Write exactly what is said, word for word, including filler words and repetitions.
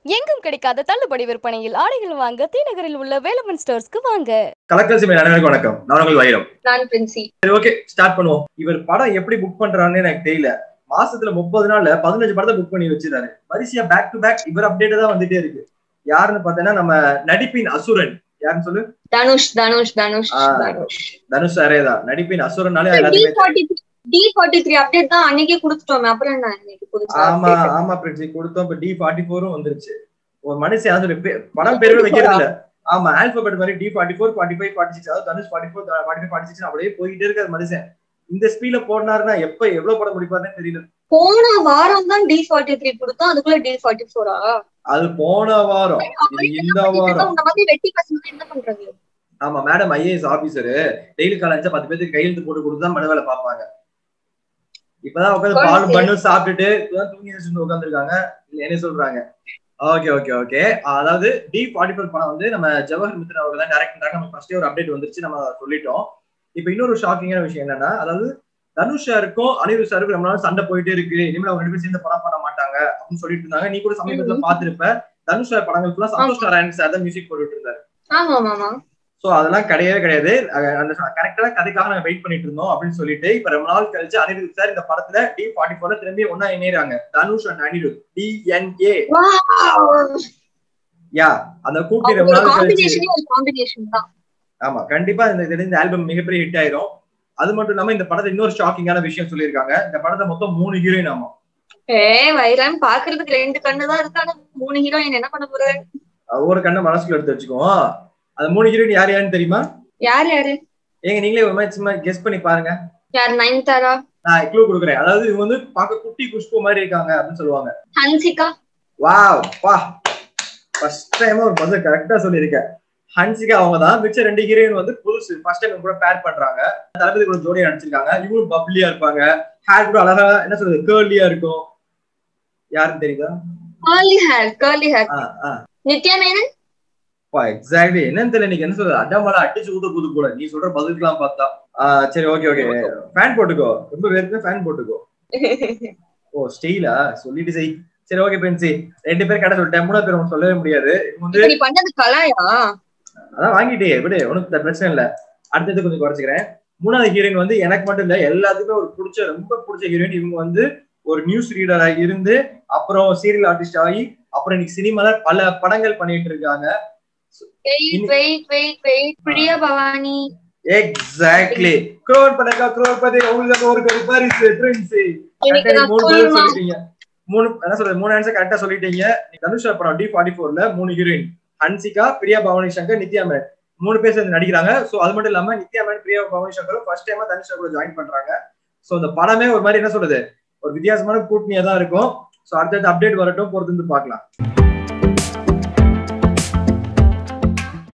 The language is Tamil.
எங்கும் கிடைக்காத தள்ளுபடி விற்பனையில் ஆடைகள் வாங்க தீநகரில் உள்ள வேலவன் ஸ்டோர்ஸ்க்கு வாங்க. கலக்கல் சிமை அனைவருக்கும் வணக்கம். நான் உங்கள் வைரம். நான் பிரின்சி. சரி, ஓகே, ஸ்டார்ட் பண்ணுவோம். இவர் படம் எப்படி புக் பண்றான்னு எனக்கு தெரியல. மாசத்துல முப்பது நாள்ல பதினஞ்சு படத்தை புக் பண்ணி வச்சிருக்காரு. வரிசையா பேக் டு பேக் இவர் அப்டேட் தான் வந்துட்டே இருக்கு. யாருன்னு பார்த்தேன்னா நம்ம நடிப்பின் அசுரன். யாருன்னு சொல்லு? தனுஷ் தனுஷ் தனுஷ் தனுஷ் தனுஷ் அரேதான் நடிப்பின் அசுரனாலே எல்லாத்தையுமே டி ஃபார்ட்டி த்ரீ அப்டேட் தான் அன்னைக்கே கொடுத்துட்டோம். அப்புறம் என்ன இன்னைக்கு புதுசா? ஆமா ஆமா பிரின்சி கொடுத்தோம். இப்ப டி ஃபார்ட்டி ஃபோரும் வந்துருச்சு. ஒரு மனுஷன் அது படம் பேருமே வைக்கிறது இல்ல. ஆமா, ஆல்பபெட் மாதிரி D forty four forty five forty six அதாவது Dhanush forty four forty five forty six அப்படியே போயிட்டே இருக்காது மனுஷன். இந்த ஸ்பீட்ல போனாருன்னா எப்ப எவ்வளவு படம் முடிப்பாருன்னு தெரியல. போன வாரம் தான் டி ஃபார்ட்டி த்ரீ கொடுத்தோம், அதுக்குள்ள டி ஃபார்ட்டி ஃபோரா? அது போன வாரம், இந்த வாரம். இந்த மாதிரி வெட்டி பசங்க என்ன பண்றாங்க? ஆமா madam, IAS officer daily college பத்து பேருக்கு கையெழுத்து போட்டு கொடுத்துதான் மன வேலை பார்ப்பாங்க. இப்பதான் உட்காந்து பால் பண்ணு சாப்பிட்டுட்டு இப்பதான் தூங்கி வச்சுட்டு உட்காந்துருக்காங்க. என்ன சொல்றாங்க? ஓகே ஓகே ஓகே அதாவது டி ஃபார்ட்டி ஃபோர் படம் வந்து நம்ம ஜவஹர் மித்ரன் அவர்கள் தான் டைரக்ட் பண்றாங்க. நம்ம ஃபர்ஸ்டே ஒரு அப்டேட் வந்துருச்சு, நம்ம சொல்லிட்டோம். இப்ப இன்னொரு ஷாக்கிங்கான விஷயம் என்னன்னா, அதாவது தனுஷ் சாருக்கும் அனிருத் சாருக்கும் ரொம்ப நாள் சண்டை போயிட்டே இருக்கு. இனிமேல் அவங்க ரெண்டு பேரும் சேர்ந்து படம் பண்ண மாட்டாங்க அப்படின்னு சொல்லிட்டு இருந்தாங்க. நீ கூட சமீபத்துல பாத்துருப்ப. தனுஷ் சார் படங்கள் ஃபுல்லா சந்தோஷ் நாராயண் சார் தான் மியூசிக் போட்டுட்டு இருந்தாரு. ஆமா ஆமா. சோ அதெல்லாம் கிடையவே கிடையாது. அந்த கரெக்டா கதைக்காக நாங்க வெயிட் பண்ணிட்டு இருந்தோம் அப்படின்னு சொல்லிட்டு இப்ப ரொம்ப நாள் கழிச்சு அனிருத் சார் இந்த படத்துல டி ஃபார்ட்டி ஃபோர்ல திரும்பி ஒன்னா இணையறாங்க. Dhanush and Anirudh D N A. Yeah, அந்த கூட்டி ரொம்ப நாள் கழிச்சு. ஆமா, கண்டிப்பா இந்த இந்த ஆல்பம் மிகப்பெரிய ஹிட் ஆயிரும். அது மட்டும் இல்லாம இந்த படத்தை இன்னொரு ஷாக்கிங்கான விஷயம் சொல்லியிருக்காங்க. இந்த படத்தை மொத்தம் மூணு ஹீரோயின். ஆமா, ஏ வைரம் பாக்குறதுக்கு ரெண்டு கண்ணு தான் இருக்காங்க. மூணு ஹீரோயின் என்ன பண்ண போற? ஒவ்வொரு கண்ணை மனசுக்குள்ள எடுத்து வச்சுக்குவோம். அந்த மூணு ஹீரோயின் யார் யாருன்னு தெரியுமா? யார் யாரு? ஏங்க நீங்களே ஒரு மாதிரி சும்மா கெஸ் பண்ணி பாருங்க. யார்? நயன்தாரா? நான் க்ளூ கொடுக்குறேன். அதாவது இவங்க வந்து பார்க்க குட்டி குஷ்பு மாதிரி இருக்காங்க அப்படின்னு சொல்லுவாங்க. ஹன்சிகா. வாவ் பா, ஃபர்ஸ்ட் டைம் ஒரு பஸ் கரெக்டா சொல்லியிருக்கேன். ஹன்சிகா அவங்க தான். மிச்ச ரெண்டு ஹீரோயின் வந்து புதுசு, ஃபர்ஸ்ட் டைம் கூட பேர் பண்றாங்க. தளபதி கூட ஜோடியா நடிச்சிருக்காங்க. இவங்களும் பப்ளியா இருப்பாங்க. ஹேர் கூட அழகா என்ன சொல்றது கேர்லியா இருக்கும். யாருன்னு தெரியுதா? Curly hair. Curly hair. Nithya Menon. Exactly. என்னன்னு தெரியல, நீங்க என்ன சொல்றது அடமலா அடிச்சு ஊத புது கூட நீ சொல்ற பதிலுக்குலாம் பார்த்தா. சரி, ஓகே ஓகே ஃபேன் போட்டுக்கோ. ரொம்ப பேருக்கு ஃபேன் போட்டுக்கோ. ஓ ஸ்டைலா சொல்லிட்டு செய். சரி, ஓகே பென்சி. ரெண்டு பேர் கடை சொல்லிட்டேன். மூணாவது பேர் உனக்கு சொல்லவே முடியாது. நீ பண்ணது கலாயா? அதான் வாங்கிட்டே விடு, உனக்கு பிரச்சனை இல்ல. அடுத்தது கொஞ்சம் குறைச்சிக்கிறேன். மூணாவது ஹீரோயின் வந்து எனக்கு மட்டும் இல்ல எல்லாத்துக்குமே ஒரு பிடிச்ச ரொம்ப பிடிச்ச ஹீரோயின். இவங்க வந்து ஒரு நியூஸ் ரீடரா இருந்து அப்புறம் சீரியல் ஆர்டிஸ்ட் ஆகி அப்புறம் இன்னைக்கு சினிமால பல படங்கள் பண்ணிட்டு இருக்காங்க. பிரியா பவானி. எக்ஸாக்ட்லி. க்ரோர் படக்கா க்ரோர் பதே உங்களுக்கு ஒரு கோடி பரிசு பிரின்சி. மூணு பேர் சொல்லிட்டீங்க. மூணு என்ன சொல்றது மூணு ஆன்சர் கரெக்டா சொல்லிட்டீங்க. தனுஷ் படம் டி ஃபார்ட்டி ஃபோர்ல மூணு ஹீரோயின் ஹன்சிகா, பிரியா பவானி சங்கர், நித்யா மேனன் மூணு பேர் சேர்ந்து நடிக்கிறாங்க. சோ அது மட்டும் இல்லாம நித்யா மேனன், பிரியா பவானி சங்கரும் ஃபர்ஸ்ட் டைமா தனுஷ் கூட ஜாயின் பண்றாங்க. சோ இந்த படமே ஒரு மாதிரி என்ன சொல்றது ஒரு வித்தியாசமான கூட்டணியா தான் இருக்கும். சோ அடுத்தடுத்த அப்டேட் வரட்டும், பொறுத்து வந்து பார்க்கலாம்.